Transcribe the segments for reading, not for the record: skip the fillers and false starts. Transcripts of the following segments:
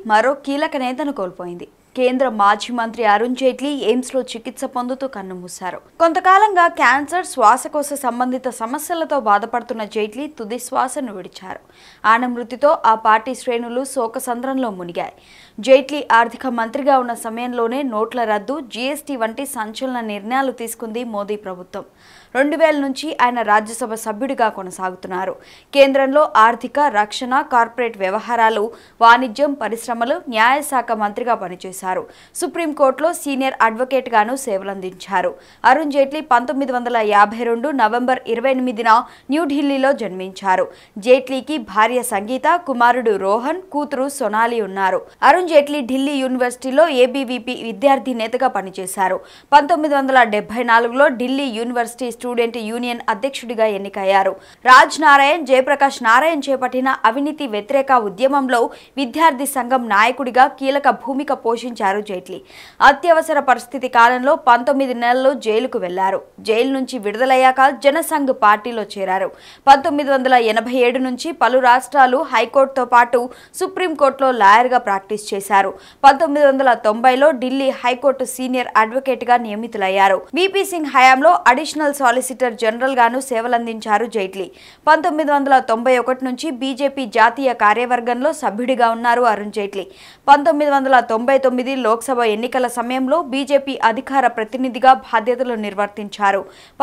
మరో కీలక నేతను కోల్పోయింది. కేంద్ర మాజీ మంత్రి అరుణ్ జైట్లీ ఎయిమ్స్లో చికిత్స పొందుతూ కన్నుమూశారు. కొంతకాలంగా క్యాన్సర్, శ్వాసకోశ సంబంధిత సమస్యలతో బాధపడుతున్న జైట్లీ తుది శ్వాసను విడిచారు. ఆయన మృతితో ఆ పార్టీ శ్రేణులు శోకసంద్రంలో మునిగాయి. జైట్లీ ఆర్థిక మంత్రిగా ఉన్న సమయంలోనే నోట్ల రద్దు, జీఎస్టీ వంటి సంచలన నిర్ణయాలు తీసుకుంది మోదీ ప్రభుత్వం. 2000 నుంచి ఆయన రాజ్యసభ సభ్యుడిగా కొనసాగుతున్నారు. కేంద్రంలో ఆర్థిక, రక్షణ, కార్పొరేట్ వ్యవహారాలు, వాణిజ్యం, పరిశ్రమలు, న్యాయశాఖ మంత్రిగా పనిచేశారు. సుప్రీంకోర్టులో సీనియర్ అడ్వకేట్ గాను సేవలందించారు. అరుణ్ జైట్లీ 1952 నవంబర్ 28న న్యూఢిల్లీలో జన్మించారు. జైట్లీకి భార్య సంగీత, కుమారుడు రోహన్, కూతురు సొనాలి ఉన్నారు. అరుణ్ జైట్లీ ఢిల్లీ యూనివర్సిటీలో ఏబీవీపీ విద్యార్థి నేతగా పనిచేశారు. 1974లో ఢిల్లీ యూనివర్సిటీ స్టూడెంట్ యూనియన్ అధ్యక్షుడిగా ఎన్నికయ్యారు. రాజ్ నారాయణ్, జయప్రకాష్ నారాయణ్ చేపట్టిన అవినీతి వ్యతిరేక ఉద్యమంలో విద్యార్థి సంఘం నాయకుడిగా కీలక భూమిక పోషించారు జైట్లీ. అత్యవసర పరిస్థితి కాలంలో 19 నెలలు జైలుకు వెళ్లారు. జైలు నుంచి విడుదలయ్యాక జనసంఘ్ పార్టీలో చేరారు. 1987 నుంచి పలు రాష్ట్రాలు, హైకోర్టుతో పాటు సుప్రీంకోర్టులో లాయర్గా ప్రాక్టీస్ చేశారు. 1990లో ఢిల్లీ హైకోర్టు సీనియర్ అడ్వకేట్గా నియమితులయ్యారు. వీపీ సింగ్ హయాంలో అడిషనల్ సాలిసిటర్ జనరల్ గాను సేవలందించారు జైట్లీ. 1991 నుంచి బీజేపీ జాతీయ కార్యవర్గంలో సభ్యుడిగా ఉన్నారు అరుణ్ జైట్లీ. 1999 లోక్సభ ఎన్నికల సమయంలో బీజేపీ అధికార ప్రతినిధిగా బాధ్యతలు నిర్వర్తించారు.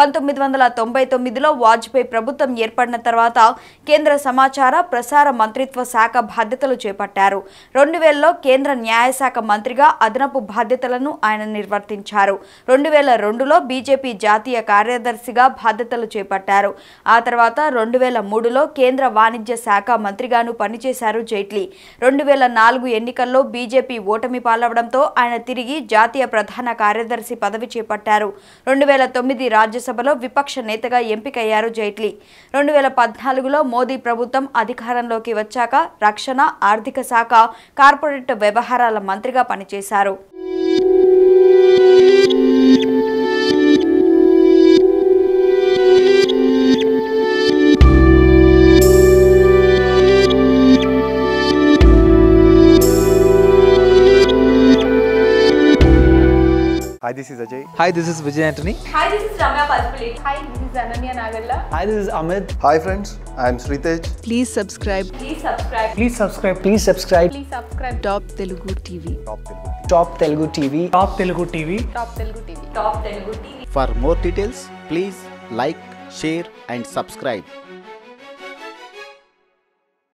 1999లో వాజ్పేయి ప్రభుత్వం ఏర్పడిన తర్వాత కేంద్ర సమాచార, ప్రసార మంత్రిత్వ శాఖ బాధ్యతలు చేపట్టారు. 2000లో కేంద్ర న్యాయశాఖ మంత్రిగా అదనపు బాధ్యతలను ఆయన నిర్వర్తించారు. 2002లో బీజేపీ జాతీయ కార్యదర్శిగా బాధ్యతలు చేపట్టారు. ఆ తర్వాత 2003లో కేంద్ర వాణిజ్య శాఖ మంత్రిగాను పనిచేశారు జైట్లీ. 2004 ఎన్నికల్లో బీజేపీ ఓటమి పాలవడంతో ఆయన తిరిగి జాతీయ ప్రధాన కార్యదర్శి పదవి చేపట్టారు. 2009 రాజ్యసభలో విపక్ష నేతగా ఎంపికయ్యారు జైట్లీ. 2014లో మోదీ ప్రభుత్వం అధికారంలోకి వచ్చాక రక్షణ, ఆర్థిక శాఖ, కార్పొరేట్ వ్యవహారాల మంత్రిగా పనిచేశారు. Hi, this is Ajay. Hi, this is Vijay Antony. Hi, this is Ramya Palpulli. Hi, this is Ananya Nagalla. Hi, this is Amit. Hi friends, I am Sritej. Please subscribe. Please subscribe. Please subscribe. Please subscribe. Please subscribe. Top Telugu TV. Top Telugu TV. Top Telugu TV. Top Telugu TV. Top Telugu TV. For more details, please like, share and subscribe.